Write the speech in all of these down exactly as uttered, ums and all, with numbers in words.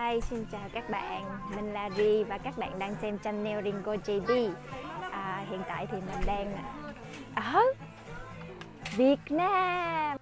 Hi, xin chào các bạn, mình là Ri và các bạn đang xem channel Ringo gi đi. À, hiện tại thì mình đang ở Việt Nam.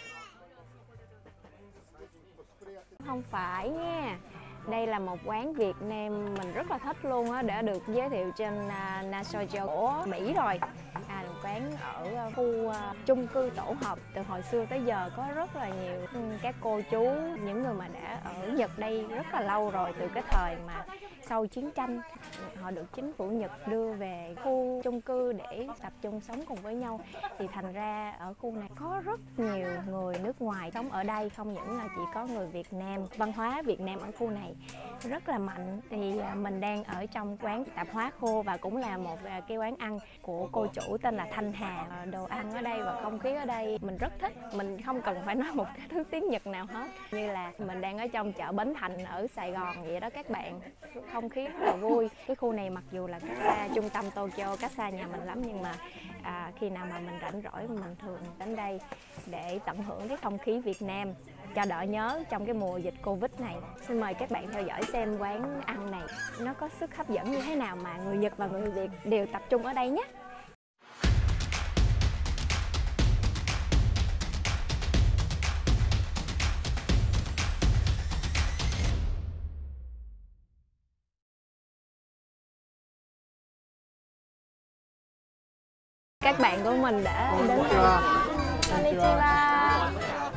Không phải nha, đây là một quán Việt Nam mình rất là thích luôn á, đã được giới thiệu trên uh, National Geographic của Mỹ rồi. À, một quán ở khu uh, chung cư tổ hợp, từ hồi xưa tới giờ có rất là nhiều các cô chú, những người mà đã ở Nhật đây rất là lâu rồi, từ cái thời mà sau chiến tranh họ được chính phủ Nhật đưa về khu chung cư để tập trung sống cùng với nhau. Thì thành ra ở khu này có rất nhiều người nước ngoài sống ở đây, không những là chỉ có người Việt Nam. Văn hóa Việt Nam ở khu này rất là mạnh. Thì mình đang ở trong quán tạp hóa khô và cũng là một cái quán ăn của cô chủ tên là Thanh Hà. Đồ ăn ở đây và không khí ở đây mình rất thích, mình không cần phải nói một cái thứ tiếng Nhật nào hết, như là mình đang ở trong chợ Bến Thành ở Sài Gòn vậy đó các bạn. Không khí rất là vui. Cái khu này mặc dù là cách xa trung tâm Tokyo, cách xa nhà mình lắm, nhưng mà à, khi nào mà mình rảnh rỗi mình thường đến đây để tận hưởng cái không khí Việt Nam cho đỡ nhớ trong cái mùa dịch Covid này. Xin mời các bạn theo dõi xem quán ăn này nó có sức hấp dẫn như thế nào mà người Nhật và người Việt đều tập trung ở đây nhé. Các bạn của mình đã đến đây. Konnichiwa.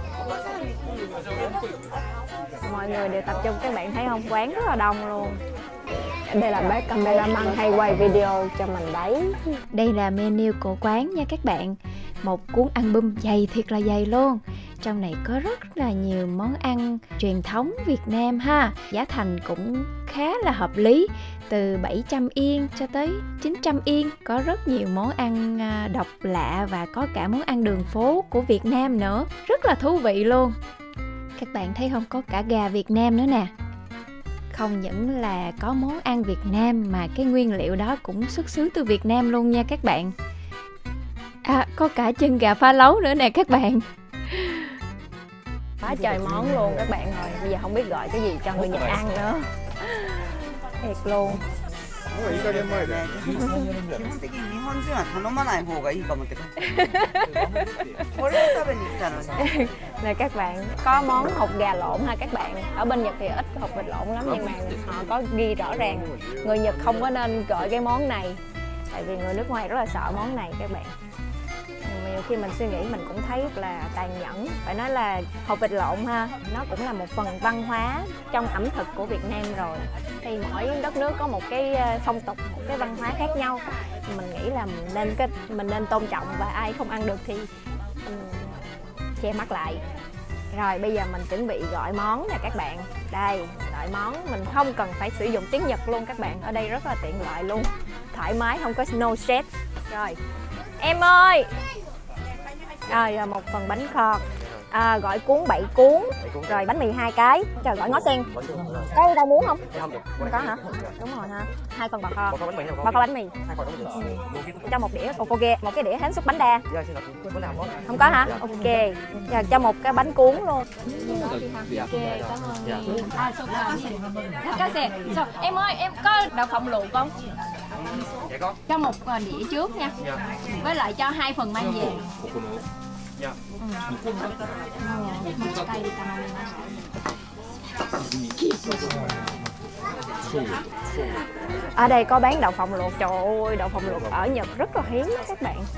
Mọi người đều tập trung, các bạn thấy không? Quán rất là đông luôn. Đây là bác cameraman hay quay video cho mình đấy. Đây là menu của quán nha các bạn. Một cuốn album dày thiệt là dày luôn. Trong này có rất là nhiều món ăn truyền thống Việt Nam ha. Giá thành cũng khá là hợp lý, từ bảy trăm yên cho tới chín trăm yên. Có rất nhiều món ăn độc lạ và có cả món ăn đường phố của Việt Nam nữa. Rất là thú vị luôn. Các bạn thấy không, có cả gà Việt Nam nữa nè. Không những là có món ăn Việt Nam mà cái nguyên liệu đó cũng xuất xứ từ Việt Nam luôn nha các bạn. À, có cả chân gà pha lấu nữa nè các bạn. Quá trời món luôn các bạn rồi. Bây giờ không biết gọi cái gì cho người Nhật ăn nữa. Thiệt luôn. Nè các bạn, có món hột gà lộn ha các bạn. Ở bên Nhật thì ít hột vịt lộn lắm, nhưng mà họ có ghi rõ ràng người Nhật không có nên gọi cái món này, tại vì người nước ngoài rất là sợ món này các bạn. Nhiều khi mình suy nghĩ mình cũng thấy là tàn nhẫn. Phải nói là hột vịt lộn ha, nó cũng là một phần văn hóa trong ẩm thực của Việt Nam rồi. Thì mỗi đất nước có một cái phong tục, một cái văn hóa khác nhau. Mình nghĩ là mình nên cái mình nên tôn trọng, và ai không ăn được thì um, che mắt lại. Rồi bây giờ mình chuẩn bị gọi món nè các bạn. Đây, gọi món mình không cần phải sử dụng tiếng Nhật luôn các bạn. Ở đây rất là tiện lợi luôn, thoải mái, không có no stress. Rồi, em ơi. Rồi, rồi một phần bánh kho. À, gọi cuốn bảy cuốn, rồi bánh mì hai cái, trời gọi ngó sen. Có rau muống không? Không có hả? Đúng rồi ha. Hai phần bò kho. Bò kho bánh mì. Ừ. Cho một đĩa okoge, một cái đĩa hến xúc bánh đa. Không có hả? Ok. Rồi, cho một cái bánh cuốn luôn. Ok, cảm ơn. À, em ơi, em có đậu phộng luộc không? Cho một đĩa trước nha. Với lại cho hai phần mang về. Ở đây có bán đậu phộng luộc. Trời ơi, đậu phộng luộc ở Nhật rất là hiếm đó các bạn.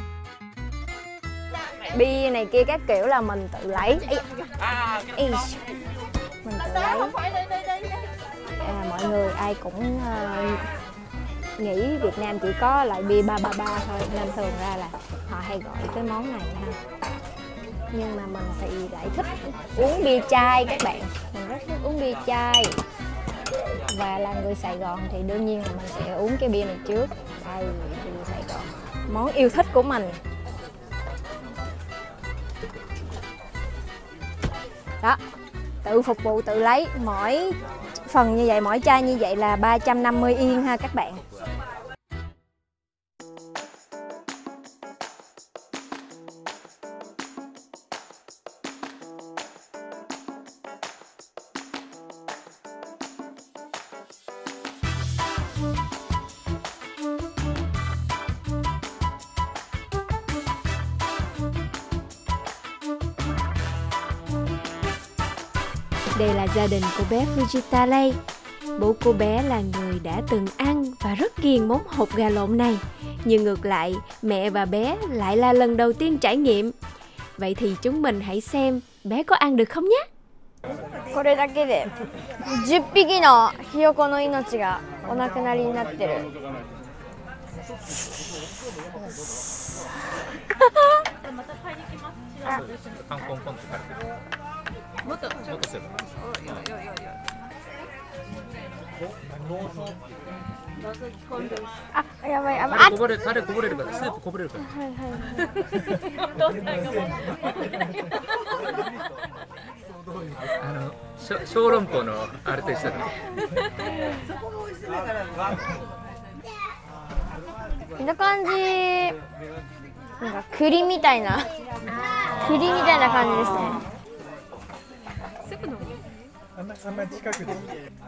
Bia này kia các kiểu là mình tự lấy. Ê, mình tự lấy. À, mọi người ai cũng uh, nghĩ Việt Nam chỉ có loại bia ba ba ba thôi, nên thường ra là họ hay gọi cái món này ha. Nhưng mà mình thì lại thích uống bia chai các bạn. Mình rất thích uống bia chai. Và là người Sài Gòn thì đương nhiên là mình sẽ uống cái bia này trước. Đây, bia Sài Gòn, món yêu thích của mình. Đó, tự phục vụ tự lấy. Mỗi phần như vậy, mỗi chai như vậy là ba trăm năm mươi yên ha các bạn. Đây là gia đình của bé Fujita Lei. Bố cô bé là người đã từng ăn và rất ghiền món hột gà lộn này. Nhưng ngược lại, mẹ và bé lại là lần đầu tiên trải nghiệm. Vậy thì chúng mình hãy xem bé có ăn được không nhé. これだけでじゅっぴきのひよこの命がお亡くなりになってる。 カンコンコンって書いてる。もっともっとする。 あ、やばいやばい。 タレこぼれタレこぼれるからスープこぼれるから。 はいはいはい。 あの小籠包のあれと一緒だから。 こんな感じ。なんか栗みたいな栗みたいな感じですね。 あんまあんまり近くで。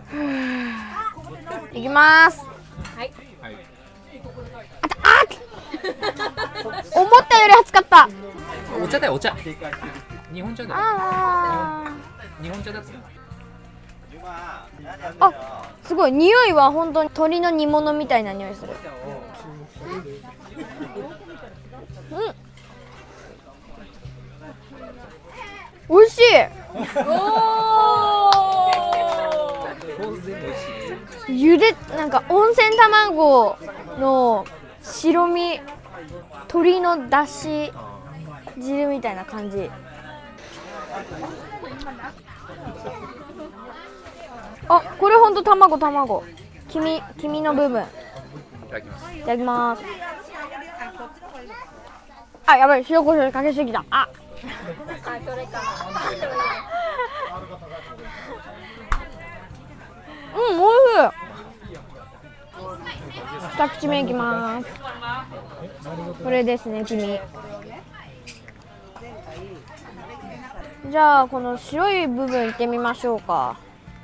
いきます。 はい。 あたあっ思ったより熱かった。 お茶だよお茶。日本茶だよ。 あ日本茶だって。 あ、すごい匂いは本当に鶏の煮物みたいな匂いする。うん。美味しい。ゆでなんか温泉卵の白身、鶏のだし汁みたいな感じ。あ、これほんと卵卵。黄身黄身の部分。 いただきます。 いただきます。あ、やばい塩コショウかけすぎた。あ。あ、それか。うん、おいしい。二口目いきます。これですね、黄身。じゃあこの白い部分いってみましょうか。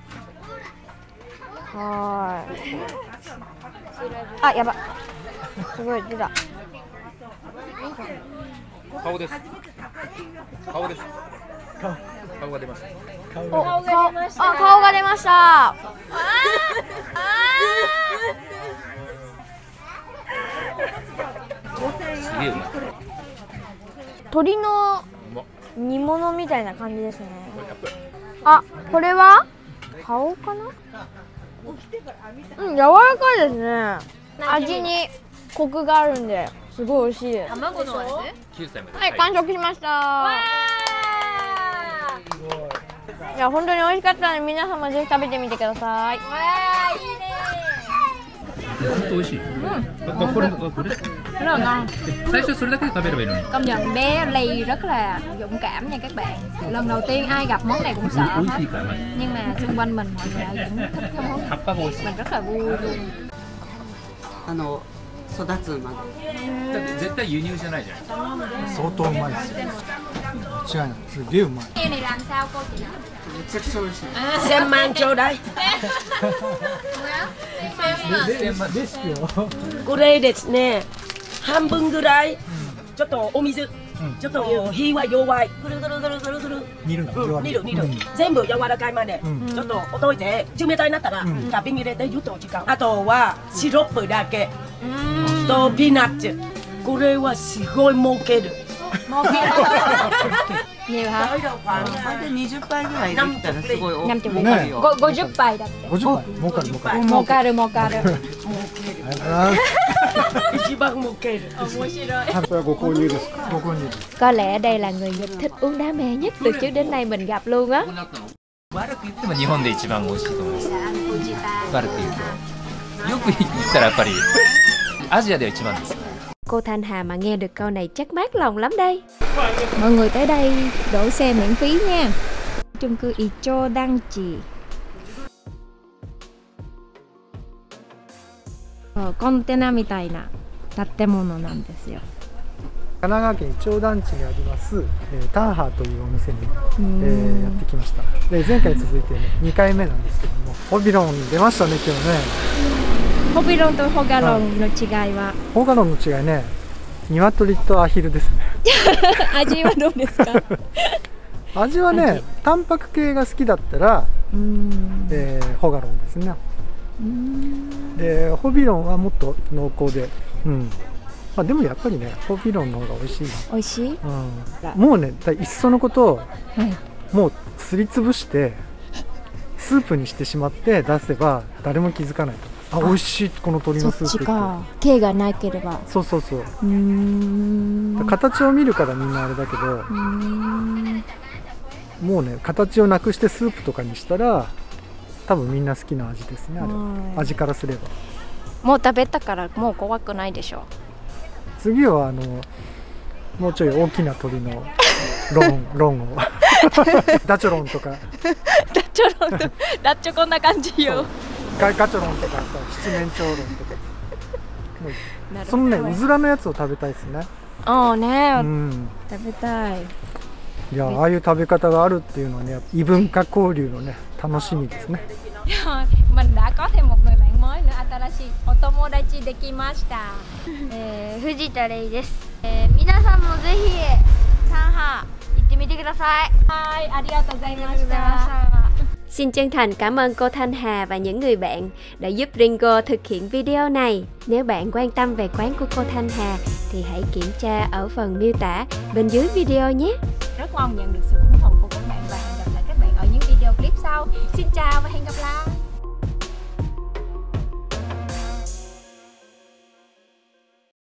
はーい。あ、やば。すごい出た。 顔です。顔です。顔が出ました。 お、顔が出ました。あ、顔が出ました。あすげえうまい。 鶏のうまっ。 煮物みたいな感じですね。 やっぱりあ、これは顔かな？うん、柔らかいですね。味にコクがあるんで、すごい美味しいです。 卵の味？ きゅうさいまで。 はい、完食しました。いや、本当に美味しかったので、皆様ぜひ食べてみてください。 本当美味しい。うん。これこれ。 Rất là ngon. 最初それだけで食べればいいのに。 Công nhận bé Ly rất là dũng cảm nha các bạn. Lần đầu tiên ai gặp món này cũng sợ hết. Nhưng mà xung quanh mình mọi người cũng thích cái món này. Mình rất là vui luôn. あの育つまで。 だって絶対輸入じゃないじゃん。 相当うまいですよ。違いない。すげえうまい。 Cái này làm sao cô chị? めちゃくちゃ美味しい。 千万ちょうだい。 レシピを。 これですね、半分ぐらい、ちょっとお水、ちょっと火は弱い。ぐるぐるぐるぐるぐる。 煮るの。 煮る煮る。全部柔らかいまで、ちょっと置いて、冷たいなったら、タッピング入れてゆっと時間。あとはシロップだけ。とピーナッツ。これはすごい儲ける。 Một kilo. Nhiều hả? khoảng hai mươi杯ぐらいできたらすごい大きいよ。 ごごじゅっぱいだって。 ごじゅっぱい。儲かる儲かる。 儲かる儲かる。 一番儲ける。 面白い。 それはご購入ですか？ご購入。 Có lẽ đây là người Nhật thích uống đá mè nhất từ trước đến nay mình gặp luôn á. 悪く言っても日本で一番美味しいと思います。悪く言うと。よく言ったらやっぱりアジアでは一番です。 Cô Thanh Hà mà nghe được câu này chắc mát lòng lắm đây. Mọi người tới đây đổ xe miễn phí nha. Chung cư Ichodanchi. Container みたいな建物なんですよ。 神奈川県イチョウ団地にあります、えー、タンハーというお店に、えー、やってきました。で前回に続いて、ね、にかいめなんですけども、ホビロン出ましたね今日ね。 ホビロンとホガロンの違いは、 ホガロンの違いね、鶏とアヒルですね。 味はどうですか？ 味はね、タンパク系が好きだったら、えー、ホガロンですね。でホビロンはもっと濃厚で、うん、まあ、でもやっぱりね、ホビロンの方が美味しいな。 美味しい、 うん、もうね、いっそのことを、はい、もうすりつぶしてスープにしてしまって出せば誰も気づかないと。あ、美味しい、この鶏のスープって。 毛がなければ。 そうそうそう。うーん、形を見るからみんなあれだけど、うーん、もうね、形をなくしてスープとかにしたら多分みんな好きな味ですね、あれは。味からすれば。 もう食べたからもう怖くないでしょ。 次はあのもうちょい大きな鳥のロンロンをダチョロンとかダチョロンとダッチョこんな感じよ。 ガガチョロンとかさ、七面鳥ロンとかもうそのね、うずらのやつを食べたいですね。 ああね、 うん、 食べたい。 いや、ああいう食べ方があるっていうのはね、異文化交流のね、楽しみですね。 mình đã có thêm một người bạn mới nữa. 新しいお友達できました。 えー、藤田レイです。えー、皆さんもぜひタンハ行ってみてください。 はい、ありがとうございました。 Xin chân thành cảm ơn cô Thanh Hà và những người bạn đã giúp Ringo thực hiện video này. Nếu bạn quan tâm về quán của cô Thanh Hà thì hãy kiểm tra ở phần miêu tả bên dưới video nhé. Rất mong nhận được sự ủng hộ của các bạn và hẹn gặp lại các bạn ở những video clip sau. Xin chào và hẹn gặp lại.